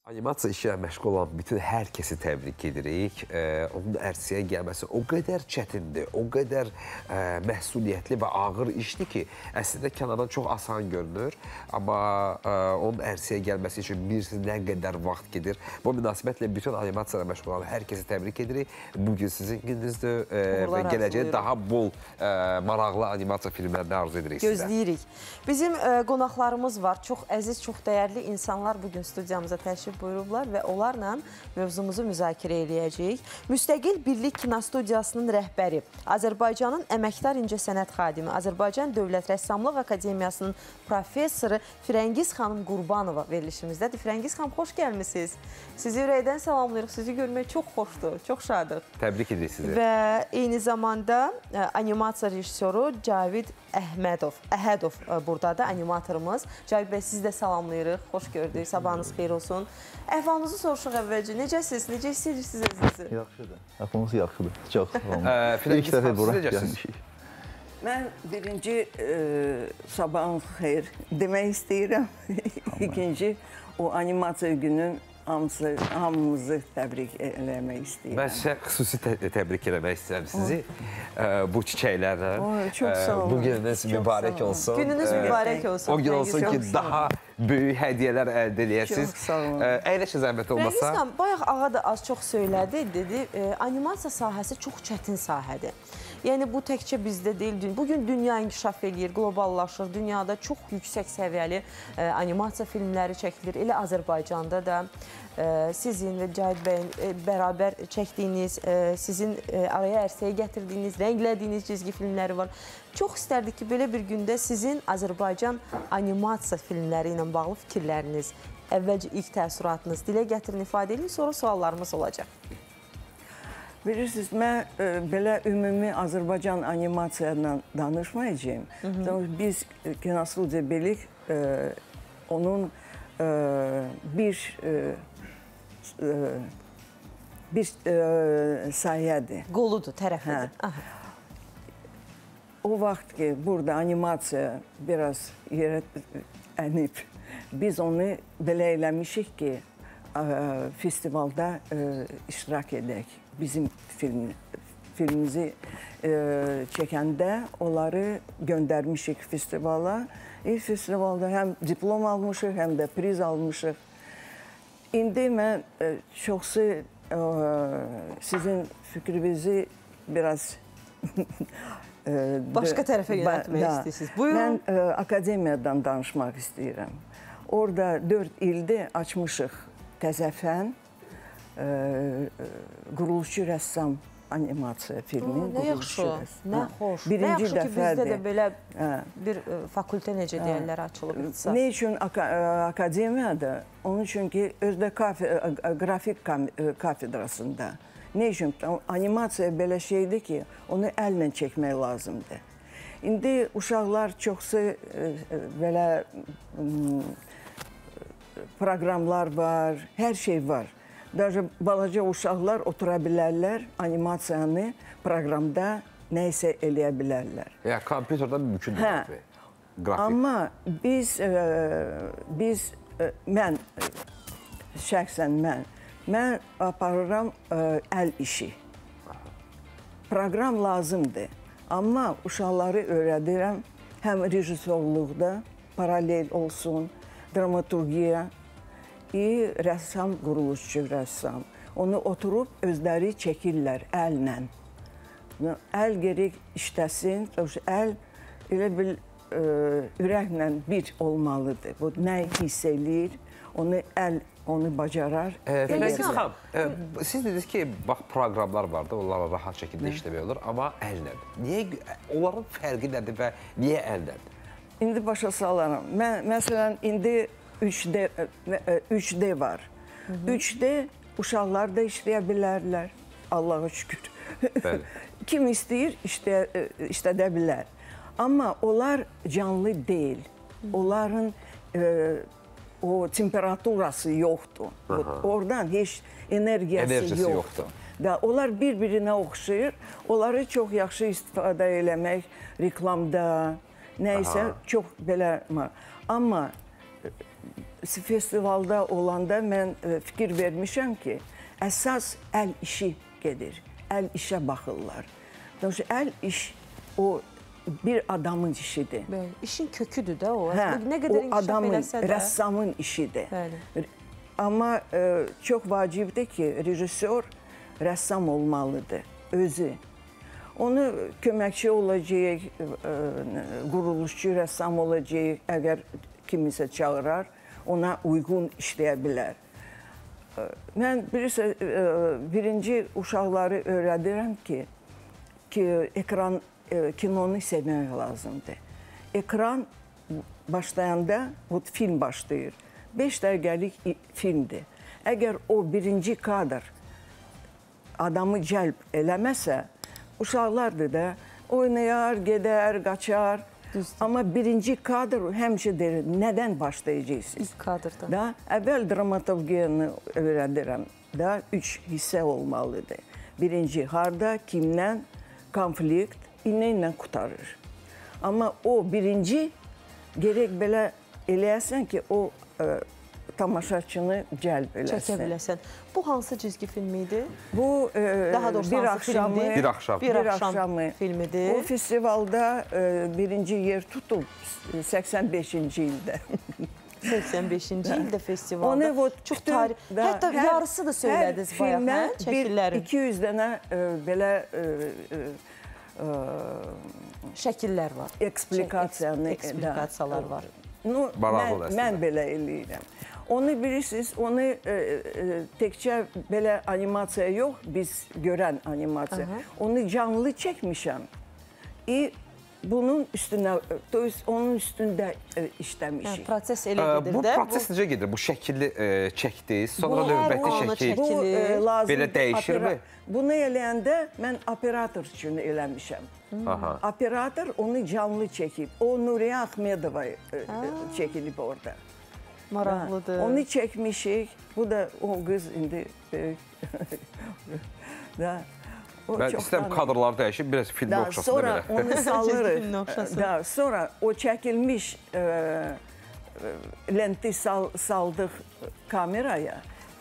Animasiya işlə məşğul olan bütün hər kəsi təbrik edirik. Onun ərsəyə gəlməsi o qədər çətindir, o qədər məsuliyyətli və ağır işdir ki, əslində kənardan çox asan görünür. Amma onun ərsəyə gəlməsi üçün bilirsiniz nə qədər vaxt gedir. Bu münasibətlə bütün animasiyayla məşğul olan hər kəsi təbrik edirik. Bugün sizin gününüzdür və gələcəkdə daha bol maraqlı animasiya filmlərini arzu edirik sizə. Gözləyirik. Bizim qonaqlarımız var. Çox əziz, çox dəyərli insanlar bugün studiyamıza təşrif buyurublar və onlarla mövzumuzu müzakirə edəcəyik. Müstəqil Birlik Kinostudiyasının rəhbəri, Azərbaycanın əməkdar incəsənət xadimi, Azərbaycan Dövlət Rəssamlıq Akademiyasının professoru Firəngiz xanım Qurbanova verilişimizdədir. Firəngiz xanım, xoş gəlmişsiniz. Sizi ürəkdən salamlayırıq. Sizi görmək çox xoşdur, çox şadıq. Təbrik edirik sizi. Və eyni zamanda animasiya rejissoru Cavid Əhədov buradadır, animatorumuz. Cavid bəy, sizi də salamlayırıq. Xoş gördük, sabahınız xeyir olsun. Əhvalınızı soruşuq əvvəlcə. Necəsiniz? Necə hiss edirsiniz özünüzü? Yaxşıdır. Əhvalınız yaxşıdır. Çox sağ olun. İlk dəfə bura gəlmişik. Mən birinci sabahınız xeyir demək istəyirəm. İkinci, o animasiya günün hamımızı təbrik eləmək istəyirəm. Mən sizə xüsusi təbrik eləmək istəyirəm sizi bu çiçəklərlə. Çox sağ olun. Bu gününüz mübarək olsun. Gününüz mübarək olsun. O gün olsun ki, daha böyük hədiyyələr əldə eləyəsiniz. Çox sağ olun. Əyləşə zəhmət olmasa. Rəngiz xanım, bayaq ağa da az çox söylədi, dedi, animasiya sahəsi çox çətin sahədir. Yəni, bu təkcə bizdə deyil, bugün dünya inkişaf edir, qloballaşır, dünyada çox yüksək səviyyəli animasiya filmləri çəkilir. Elə Azərbaycanda da sizin və Cahid bəyin bərabər çəkdiyiniz, sizin araya ərsəyə gətirdiyiniz, rənglədiyiniz cizgi filmləri var. Çox istərdik ki, belə bir gündə sizin Azərbaycan animasiya filmləri ilə bağlı fikirləriniz, əvvəlcə ilk təəssüratınız dilə gətirin, ifadə edin, sonra suallarımız olacaq. Bilirsiniz, mən belə ümumi Azərbaycan animasiyadan danışmayacağım. Biz Kinostudiya Birlik onun bir sayədir. Qoludur, tərəfidir. O vaxt ki, burada animasiya biraz yerə ənib, biz onu belə eləmişik ki, festivalda iştirak edək. Bizim filmimizi çəkəndə onları göndərmişik festivala. Festivalda həm diplom almışıq, həm də priz almışıq. İndi mən çoxsu sizin fikrinizi biraz başqa tərəfə yönətmək istəyirsiniz. Buyurun. Mən akademiyadan danışmaq istəyirəm. Orada 4 ildir açmışıq təzəfən quruluşçu rəssam animasiya filmi. Nə yaxşı, nə xoş. Nə yaxşı ki, bizdə də belə bir fakültə, necə deyərlər, açılıb. Nə üçün akademiyada? Onun üçün ki, özdə qrafik kafedrasında. Nə üçün? Animasiya belə şeydir ki, onu əllə çəkmək lazımdır. İndi uşaqlar çoxsu belə proqramlar var, hər şey var. Даже balaca uşaqlar otura bilərlər, animasiyanı proqramda nə isə eləyə bilərlər. Yəni, kompüterdə mümkün deyil. Amma mən, şəxsən mən aparıram əl işi. Proqram lazımdır. Amma uşaqları öyrədirəm, həm rejissorluqda paralel olsun, dramaturgiya, rəssam, quruluşçu rəssam. Onu oturub özləri çəkirlər əllə. Əl gerək işləsin, əl elə bil ürəklə bir olmalıdır. Bu nə hiss eləyir, onu bacarar. Firəngiz xanım, siz dediniz ki, bax, proqramlar var da, onlarla rahat şəkildə işləmək olur, amma əllə. Onların fərqi nədir və niyə əllə? İndi başa salaram. Məsələn, indi 3D var. 3D uşaqlar da işləyə bilərlər. Allaha şükür. Kim istəyir, işlədə bilər. Amma onlar canlı deyil. Onların o temperaturası yoxdur. Oradan heç enerjisi yoxdur. Onlar bir-birinə oxşayır. Onları çox yaxşı istifadə eləmək reklamda, nəysə çox belə. Amma festivalda olanda mən fikir vermişəm ki, əsas əl işi gedir. Əl işə baxırlar. Çünki əl iş o bir adamın işidir. Bəli, işin köküdür də o. Hə, Nə qədər o inkişaf adamın, eləsə də. rəssamın işidir. Bəli. Amma çox vacibdir ki, rejissor rəssam olmalıdır, özü. Onu köməkçi olacaq, quruluşçu rəssam olacaq, əgər kimisə çağırar, ona uyğun işləyə bilər. Mən birinci uşaqları öyrədirəm ki, ekran, kinonu sevmək lazımdır. Ekran başlayanda, o film başlayır. 5 dəqiqəlik filmdir. Əgər o birinci kadr adamı cəlb eləməsə, uşaqlardır da, oynayar, gedər, qaçar. Amma birinci kadr həmişə deyir, nədən başlayacaqsınız? İlk kadrda. Da, əvvəl dramaturgiyanı öyrədirəm. Da 3 hissə olmalıdır. Birinci, harda, kimlə, konflikt, nə ilə qutarır. Amma o birinci gerək belə eləyəsən ki, o tamaşaçını cəlb eləsin. Çəkə biləsən. Bu hansı cizgi filmi idi? Bu Daha doğrusu bir hansı axşamı, filmdir? Bir axşam filmidir. O festivalda birinci yer tutub 85-ci ildə. 85-ci ildə festivalda. Onu çox tarix. Hətta yarısı da söylədiniz bayaq, hə? Şəkillərin. 200 dənə belə şəkillər var. Eksplikasiyalar var. Mən belə eləyirəm. Onu bilirsiniz, onu təkcə belə animasiya yox, biz görən animasiya. Onu canlı çəkmişəm. Bunun üstünə, onun üstündə işləmişik. Proses elə gedir də. Bu proses necə gedir? Bu şəkilli çəkdiniz, sonra növbəti şəkil belə dəyişirmi? Bunu eləyəndə mən operator üçün eləmişəm. Operator onu canlı çəkib. O Nuriyə Axmedova çəkilib orada. Maraqlıdır. Onu çəkmişik. Bu da o qız indi böyük. Mən istəyirəm kadrları dəyişib, biraz filmə oxşasın da belə. Sonra onu salırıq. Sonra o çəkilmiş lenti saldıq kameraya.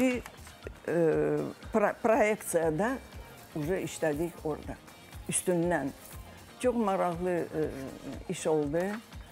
Proyeksiyada işlədik orada, üstündən. Çox maraqlı iş oldu.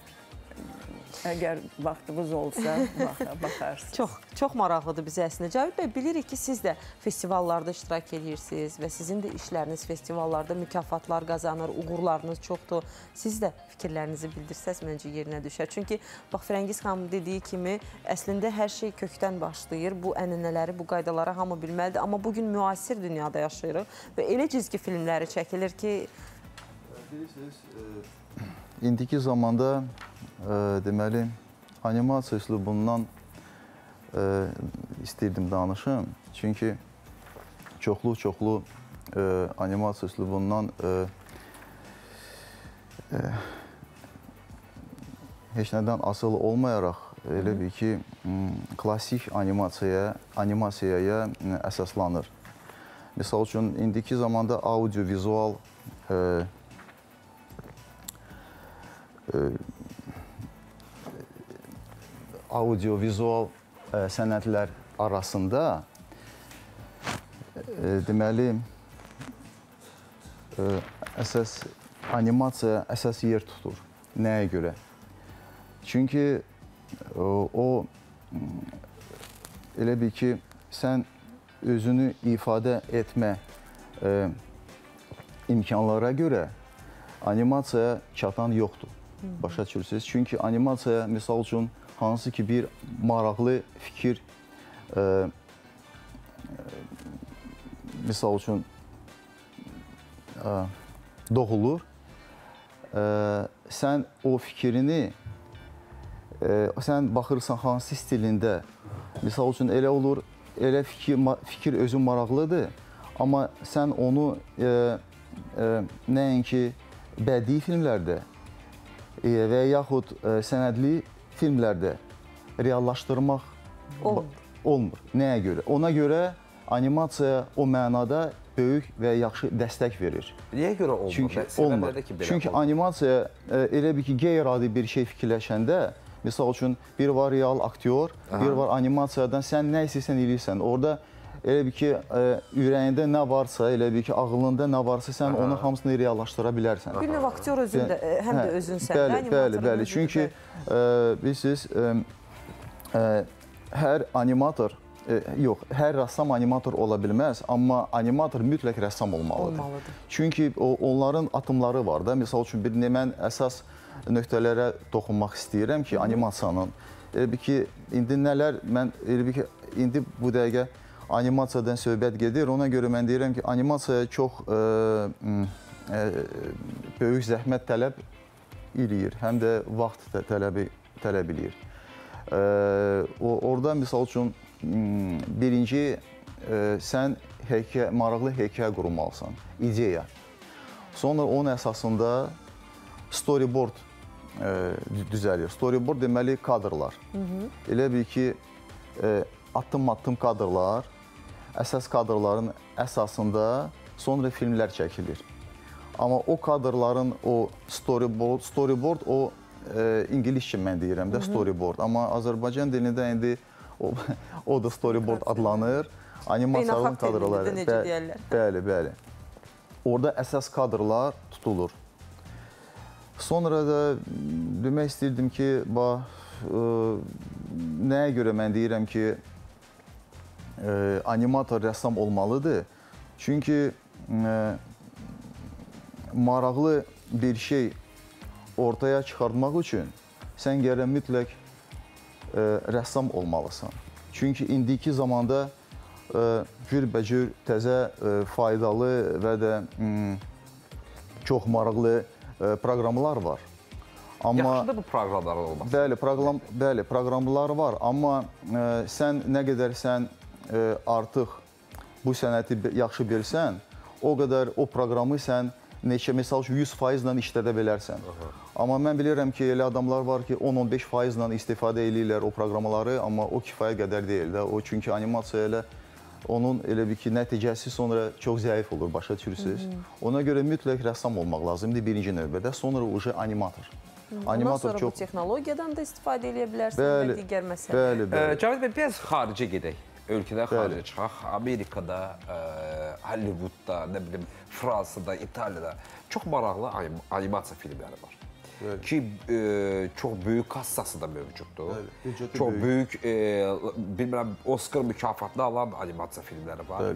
Əgər vaxtımız olsa, baxarsınız. Çox maraqlıdır bizə əslində. Cavit bəy, bilirik ki, siz də festivallarda iştirak edirsiniz və sizin də işləriniz festivallarda mükafatlar qazanır, uğurlarınız çoxdur. Siz də fikirlərinizi bildirsəz, məncə yerinə düşər. Çünki, bax, Firəngiz xanım dediyi kimi, əslində hər şey kökdən başlayır. Bu ənənələri, bu qaydaları hamı bilməlidir. Amma bugün müasir dünyada yaşayırıq və elə cizgi filmləri çəkilir ki... Bilirsiniz, indiki zamanda deməli, animasiya üslubundan istəyirdim danışım. Çünki çoxlu animasiya üslubundan heç nədən asılı olmayaraq, elə bir ki, klassik animasiyaya əsaslanır. Misal üçün, indiki zamanda audio-vizual sənətlər arasında deməli əsas animasiya əsas yer tutur. Nəyə görə? Çünki o elə bir ki, sən özünü ifadə etmə imkanlara görə animasiyaya çatan yoxdur. Başa düşürsünüz. Çünki animasiya, misal üçün, hansı ki bir maraqlı fikir, misal üçün, doğulur. Sən o fikrini, sən baxırsan hansı stilində, misal üçün, elə olur, elə fikir özü maraqlıdır, amma sən onu nəinki bədii filmlərdə və yaxud sənədli filmlərdə reallaşdırmaq olmur. Nəyə görə? Ona görə animasiya o mənada böyük və yaxşı dəstək verir. Niyə görə olmur? Çünki olmur. Çünki animasiya elə bir ki, qeyri-adi bir şey fikirləşəndə Misal üçün, bir var real aktyor, bir var animasiyadan sən nə istəyirsən eləyirsən. Orada elə bir ki, ürəyində nə varsa, elə bir ki, ağlında nə varsa, sən onun hamısını reallaşdıra bilərsən. Bir növ aktyor özündə, həm də özünsən də, Bəli. Çünki bilirsiniz, hər animator, yox, hər rəssam animator ola bilməz, amma animator mütləq rəssam olmalıdır. Çünki onların atımları var da. Misal üçün, mən əsas nöqtələrə toxunmaq istəyirəm ki, animasiyanın. Elə bir ki, indi nələr, mən elə bir ki, indi bu dəqiqə animasiyadan söhbət gedir. Ona görə mən deyirəm ki, animasiyaya çox böyük zəhmət tələb eləyir, həm də vaxt tələb eləyir. Orada, misal üçün, birinci, sən maraqlı hekayə qurmalısan, ideya. Sonra onun əsasında storyboard düzəlir. Storyboard deməli kadrlar. Elə bil ki, addım-addım kadrlar, əsas kadrların əsasında sonra filmlər çəkilir. Amma o kadrların o storyboard o İngiliscə mən deyirəm də storyboard. Amma Azərbaycan dilində indi o da storyboard adlanır. Animasiyanın kadrları. Necə deyərlər? Bəli. Orada əsas kadrlar tutulur. Sonra da demək istəyirdim ki, nəyə görə mən deyirəm ki, animator rəssam olmalıdır. Çünki maraqlı bir şey ortaya çıxartmaq üçün sən gərək mütləq rəssam olmalısan. Çünki indiki zamanda cürbəcür təzə, faydalı və də çox maraqlı proqramlar var. Yaxşıdır bu proqramların olması. Bəli, proqramlar var. Amma sən nə qədər sən artıq bu sənəti yaxşı bilsən, o qədər o proqramı sən misal 100% işlədə bilərsən. Amma mən bilirəm ki, elə adamlar var ki, 10-15% istifadə edirlər o proqramları, amma o kifayət qədər deyil də. O çünki animasiya elə onun elə bir ki, nəticəsi sonra çox zəif olur, başa düşürsünüz. Ona görə mütləq rəssam olmaq lazımdır birinci növbədə, sonra uca animator. Ondan sonra bu texnologiyadan da istifadə edə bilərsən və digər məsələlər. Bəli. Cavit bəy, biraz xaricə gedək. Ölkədən xaricə çıxaq. Amerikada, Hollywoodda, nə bilim, Fransada, İtaliyada çox maraqlı animasiya filmləri var. Ki, çox böyük kassası da mövcuddur. Çox böyük, bilmirəm, Oscar mükafatını alan animasiya filmləri var.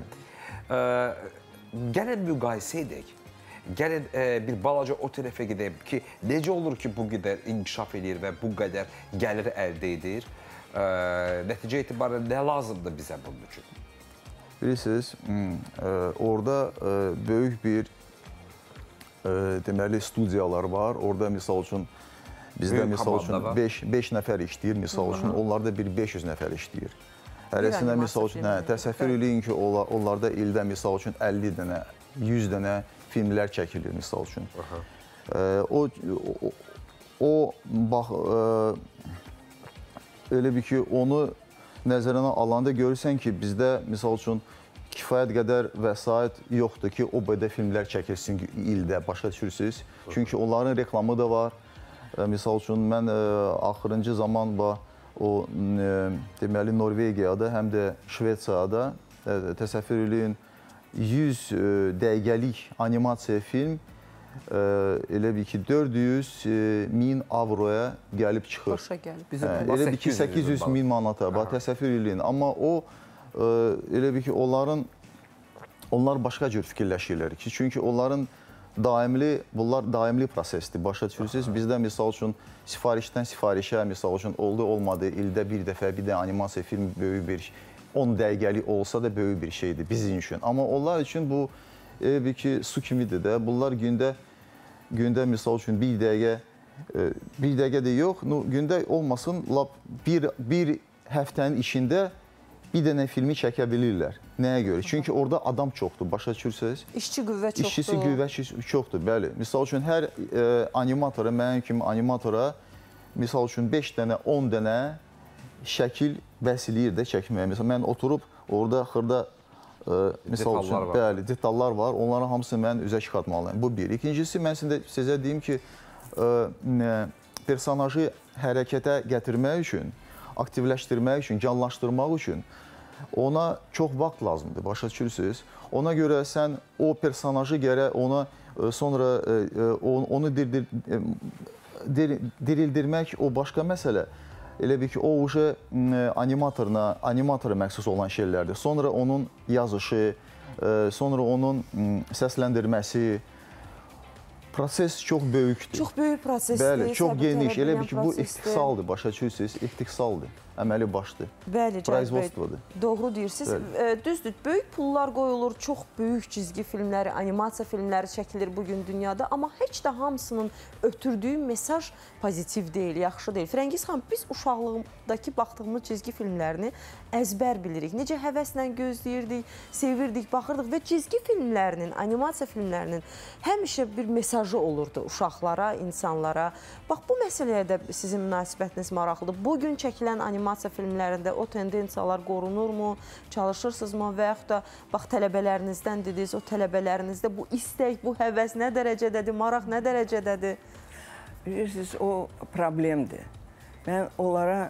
Gəlin müqayisə edək. Gəlin bir balaca o tərəfə gedək ki, necə olur ki, bu qədər inkişaf edir və bu qədər gəlir əldə edir? Nəticə etibarən nə lazımdır bizə bunun üçün? Bilirsiniz, orada böyük bir deməli studiyalar var. Orada misal üçün bizdə misal üçün 5 nəfər işləyir, misal üçün onlarda bir 500 nəfər işləyir. Hərəsində misal üçün təsəvvür eləyin ki, onlarda ildə misal üçün 50 dənə, 100 dənə filmlər çəkilir misal üçün. O bax elə bir ki, onu nəzərənə alanda görürsən ki, bizdə misal üçün kifayət qədər vəsait yoxdur ki, o qədər filmlər çəkilsin ildə, başa düşürsünüz. Çünki onların reklamı da var. Misal üçün, mən axırıncı zaman o deməli Norvegiyada, həm də Şvetsiyada təsəvvür eləyin 100 dəqiqəlik animasiya film elə bir ki 400.000 avroya gəlib çıxır. Başa gəlib. Elə bir ki 800.000 manata, təsəvvür eləyin. Amma o elə bir ki onlar başqa cür fikirləşirlər ki, çünki onların bunlar daimli prosesdir, başa düşürsünüz. Bizdə misal üçün sifarişdən sifarişə, misal üçün olmadı, ildə bir dəfə bir də animasiya film böyük bir 10 dəqiqəlik olsa da böyük bir şeydir bizim üçün. Amma onlar üçün bu elə bir ki su kimidir də. Bunlar gündə misal üçün bir dəqiqə də yox, gündə olmasın, bir həftənin içində bir dənə filmi çəkə bilirlər. Nəyə görə? Çünki orada adam çoxdur, başa düşürsünüz? İşçi qüvvə çoxdur. İşçisi qüvvə çoxdur, bəli. Misal üçün, hər animatora, mənim kimi animatora, misal üçün 5 dənə, 10 dənə şəkil bəs eləyir də çəkməyə. Məsələn, mən oturub orada xırda misal üçün, bəli, detallar var. Onların hamısını mən üzə çıxartmalıyım. Bu bir. İkincisi, mən sizə deyim ki, personajı hərəkətə gətirmək üçün, aktivləşdirmək üçün, canlaşdırmaq üçün ona çox vaxt lazımdır, başa düşürsünüz. Ona görə sən o personajı gərək ona sonra onu dirildirmək o başqa məsələ. Elə bil ki, o uje animatora məxsus olan şeylərdir. Sonra onun yazışı, sonra onun səsləndirməsi, proses çox böyükdür. Çox böyük prosesdir. Bəli, çox geniş. Elə bil ki, bu ixtisaldır, başa düşürsünüz, ixtisaldır, əməli başdır. Bəli, Proizvostvodur. Doğru deyirsiniz. Düzdür, böyük pullar qoyulur, çox böyük cizgi filmləri, animasiya filmləri çəkilir bugün dünyada, amma heç də hamısının ötürdüyü mesaj pozitiv deyil, yaxşı deyil. Firəngiz xanım, biz uşaqlığımdakı baxdığımız cizgi filmlərini əzbər bilirik. Necə həvəslə gözləyirdik, sevirdik, baxırdıq və cizgi filmlərinin, animasiya filmlərinin həmişə bir mesajı olurdu uşaqlara, insanlara. Bax, bu məsələyə də sizin münasibətiniz maraqlıdır. Bugün çəkilən animasiya filmlərində o tendensiyalar qorunurmu, çalışırsınızmı və yaxud da bax, tələbələrinizdən dediniz, o tələbələrinizdə bu istək, bu həvəs nə dərəcədədir, maraq nə dərəcədədir? Bilirsiniz, o problemdir. Mən onlara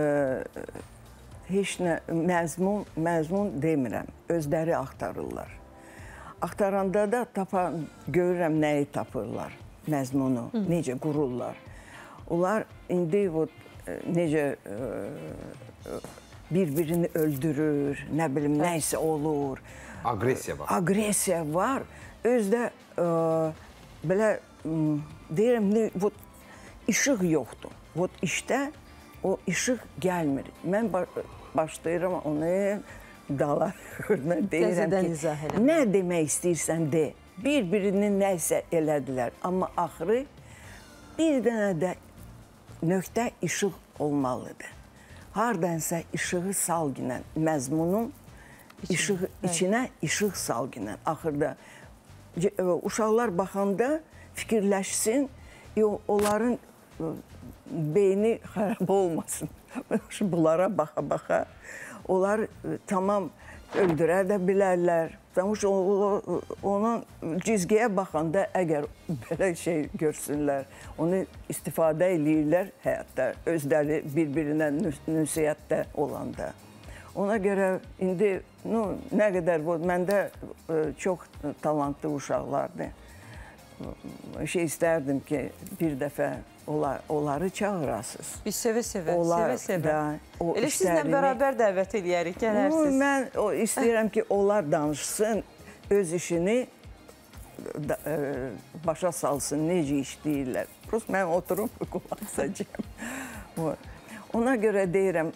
heç nə məzmun demirəm, özləri axtarırlar. Axtaranda da görürəm nəyi tapırlar, məzmunu, necə qururlar. Onlar indi necə bir-birini öldürür, nə bilim, nəysə olur. Agresiya var. Agresiya var. Özdə belə deyirəm, işıq yoxdur. İşdə o işıq gəlmir. Mən başlayıram onu dala deyirəm ki, nə demək istəyirsən de. Bir-birini nəsə elədilər. Amma axırı bir dənə də nöqtə işıq olmalıdır. Hardansa işığı sal ginən, məzmunun içinə işıq sal ginən. Axırda uşaqlar baxanda fikirləşsin, onların beyni xarab olmasın. Bunlara baxa-baxa onlar tamam öldürə də bilərlər. Onun cizgiyə baxanda əgər belə şey görsünlər, onu istifadə edirlər həyatda, özləri bir-birinə nüsiyyətdə olanda. Ona görə indi nə qədər məndə çox talantlı uşaqlardır. İstərdim ki, bir dəfə onları çağırasınız. Biz sevə-sevə. Elə sizlə bərabər dəvət eləyərik, gələrsiniz. Mən istəyirəm ki, onlar danışsın, öz işini başa salsın, necə işləyirlər. Prost mən oturub qulaq asacağım. Ona görə deyirəm,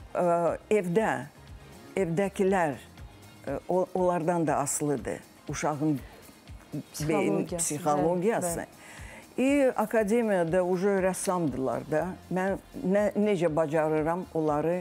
evdəkilər onlardan da asılıdır. Uşağın beyin psixologiyası. Akademiyada ucu rəssamdırlar da. Mən necə bacarıram onları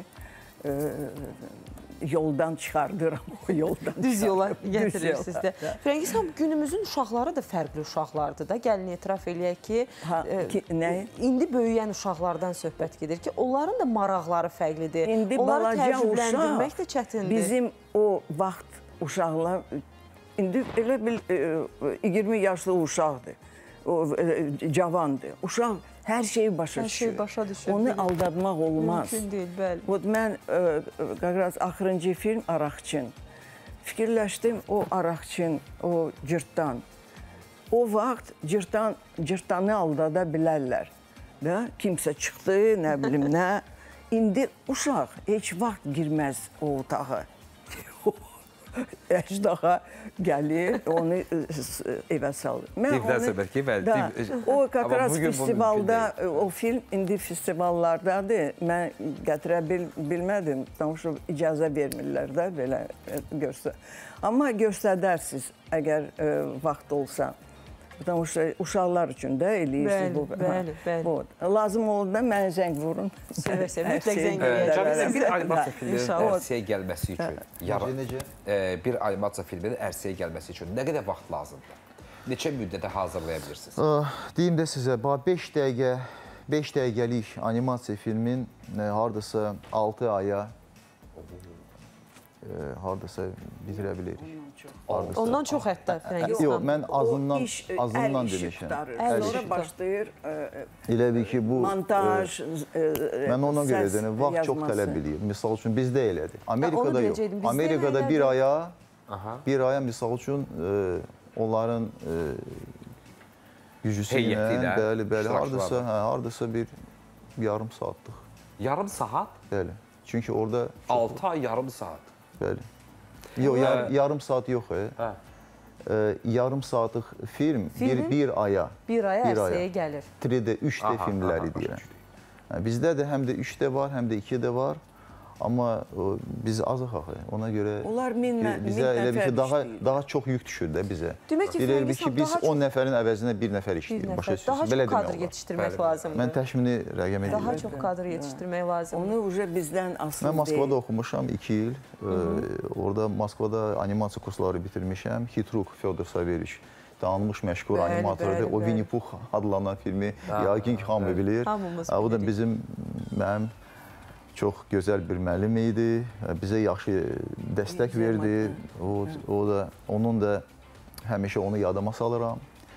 yoldan çıxardıram, o yoldan. Düz yola gətirirsiniz də. Firəngiz xanım, günümüzün uşaqları da fərqli uşaqlardır da. Gəlin etiraf eləyək ki, indi böyüyən uşaqlardan söhbət gedir ki, onların da maraqları fərqlidir. İndi balaca uşaq, bizim o vaxt uşaqlar, indi elə bil 20 yaşlı uşaqdır. Cavandır. Uşaq hər şeyi başa düşür. Onu aldatmaq olmaz. Mümkün deyil, bəli. Mən axırıncı film Araqçın. Fikirləşdim, o Araqçın, o cırtdan. O vaxt cırtdanı aldada bilərlər. Kimsə çıxdı, nə bilim nə. İndi uşaq heç vaxt girməz o otağa. Əjdaha gəlir, onu evə salır. O qaqras festivalda, o film indi festivallardadır. Mən gətirə bilmədim, icazə vermirlər də belə göstər. Amma göstərdərsiniz, əgər vaxt olsa. Uşaqlar üçün də eləyirsiniz bu. Bəli. Lazım olanda mənə zəng vurun. Mütləq zəng edəcəm. Bir animasiya filminin ərsəyə gəlməsi üçün, bir animasiya filminin ərsəyə gəlməsi üçün nə qədər vaxt lazımdır? Neçə müddətə hazırlaya bilirsiniz? Deyim də sizə, 5 dəqiqəlik animasiya filmin hardasa 6 aya hardasa bitirə bilirik. Ondan çox hətta Firəngiz Yox, xanım. mən azından işi demişəm. qurtarır. Əl işi Sonra qurtarır. başlayır Elə bil ki, bu montaj, mən ona görə səs deyirəm, vaxt çox yazması. tələb edir. Misal üçün bizdə elədir. Amerikada yox. deyəcəkdim, bizdə Amerikada elədir. bir aya misal üçün onların gücüsü Heyəti ilə, ilə, bəli, iştirakçılarla. hardasa bir yarım saatlıq. Yarım saat, Bəli. Çünki orada 6 ay yarım saat. bəli. Yox, yarım saat yox. Hə. Yarım saatlıq film Filmin bir aya. Bir aya Bir aya. ərsəyə gəlir. 3D, 3D filmləri deyirəm. Bizdə də həm də 3D var, həm də 2D var. Amma biz azıq axı. Ona görə Onlar min bizə elə bir ki, nəfər daha çox yük düşür də bizə. Demək ki, Elə bir Firəngiz ki, xanım biz daha 10 nəfərin əvəzinə bir nəfər Bir işləyir. Başa nəfər. Daha düşürsünüz? Belə çox kadr demək olar. yetişdirmək Bəli. lazımdır. Mən təxmini rəqəm edirəm. Daha çox kadr yetişdirmək lazımdır. Onu уже bizdən asılı Mən Moskvada deyil. oxumuşam 2 il. Orada Moskvada animasiya kursları bitirmişəm. Hitruk Fyodor Saveriç tanınmış məşhur Bəli, animatordur. bəli, O bəli. Winnie Pooh adlanan filmi yəqin ki, hamı bilir. Hamımız O da bilirik. mənim çox gözəl bir müəllim idi. Bizə yaxşı dəstək verdi. O da onun da həmişə onu yadıma salıram.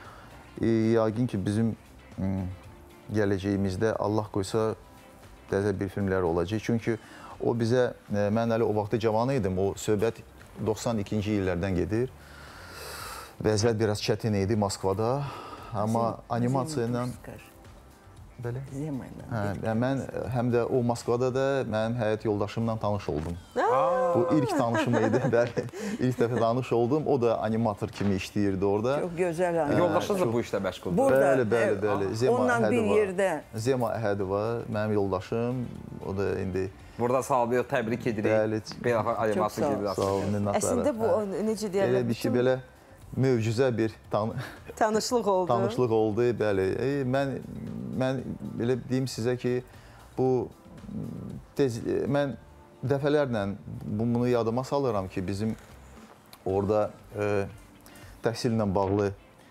Yəqin ki, bizim gələcəyimizdə Allah qoysa təzə bir filmlər olacaq. Çünki o bizə, mən hələ o vaxtda cavan idim, o söhbət 92-ci illərdən gedir. Vəziyyət biraz çətin idi Moskvada, amma animasiya ilə belə. Zema ilə. Mən həm də o Moskvada da mənim həyat yoldaşımla tanış oldum. Bu ilk tanışım idi, bəli. İlk dəfə tanış oldum. O da animator kimi işləyirdi orada. Çox gözəl. Yoldaşınız da bu işlə məşğuldur. Burada, Bəli. Zema onunla bir Əhədova. yerdə. Zema Əhədova, mənim yoldaşım. O da indi Burada salamlayıq, təbrik edirik. Bəli. Beynəlxalq animasiya Çox gedir. sağ olun, minnətdarım. Əslində bu necə deyirlər? Elə bir ki, belə möcüzə bir tanışlıq oldu. tanışlıq oldu, bəli. Mən belə deyim sizə ki, bu mən dəfələrlə bunu yadıma salıram ki, bizim orada təhsillə bağlı,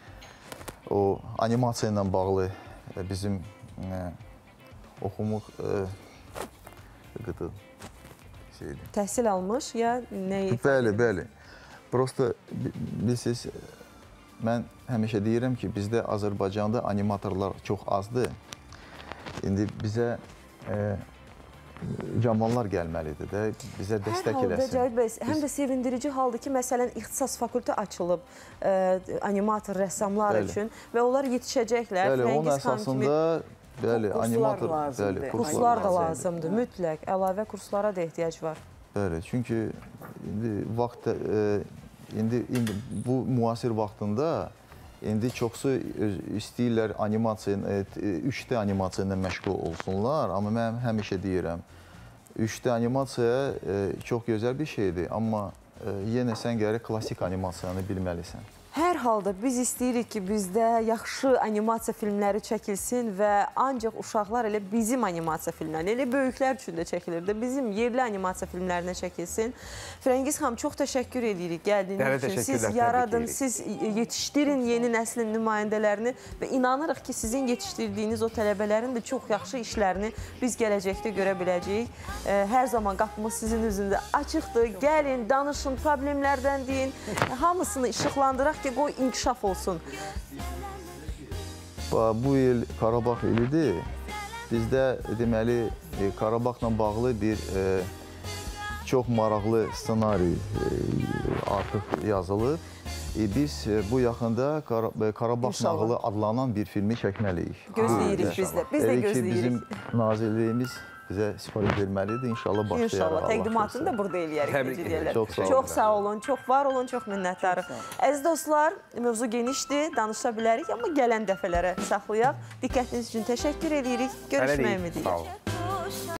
o animasiya ilə bağlı bizim oxumuq şeydir. Təhsil almış ya nəyi? Bəli. Prosta bilirsiniz, mən həmişə deyirəm ki, bizdə Azərbaycanda animatorlar çox azdır. İndi bizə cavanlar gəlməlidir də, bizə dəstək Hər halda eləsin. Cahid bəy, həm də sevindirici haldır ki, məsələn, ixtisas fakültə açılıb animator rəssamlar üçün və onlar yetişəcəklər. Bəli, onun əsasında bəli, kurslar animator, lazımdır. bəli, Kurslar da lazımdır, mütləq. Əlavə kurslara da ehtiyac var. Bəli, çünki indi bu müasir vaxtında indi çoxsu istəyirlər animasiya, 3D animasiya ilə məşğul olsunlar, amma mən həmişə deyirəm, 3D animasiya çox gözəl bir şeydir, amma yenə sən gərək klassik animasiyanı bilməlisən. Hər halda biz istəyirik ki, bizdə yaxşı animasiya filmləri çəkilsin və ancaq uşaqlar elə bizim animasiya filmlərini, elə böyüklər üçün də çəkilir də, bizim yerli animasiya filmlərinə çəkilsin. Firəngiz xanım, çox təşəkkür edirik gəldiyiniz üçün. Siz yaradın, siz yetişdirin yeni nəslin nümayəndələrini və inanırıq ki, sizin yetişdirdiyiniz o tələbələrin də çox yaxşı işlərini biz gələcəkdə görə biləcəyik. Hər zaman qapımız sizin üzündə açıqdır. Gəlin, danışın, problemlərdən deyin, hamısını işıqlandıraq ki, qoy inkişaf olsun. Bu il Qarabağ ilidir. Bizdə deməli Qarabağla bağlı bir çox maraqlı ssenari artıq yazılıb. Biz bu yaxında Qarabağ nağılı adlanan bir filmi çəkməliyik. Gözləyirik biz də. Biz də gözləyirik. Bizim nazirliyimiz bizə sifariş verməlidir. İnşallah başlayarıq. İnşallah. Təqdimatını da burada eləyərik. Təbrik edirəm. Çox sağ olun, çox var olun, çox minnətdarıq. Əziz dostlar, mövzu genişdir, danışa bilərik, amma gələn dəfələrə saxlayaq. Diqqətiniz üçün təşəkkür edirik. Görüşmək ümidilə.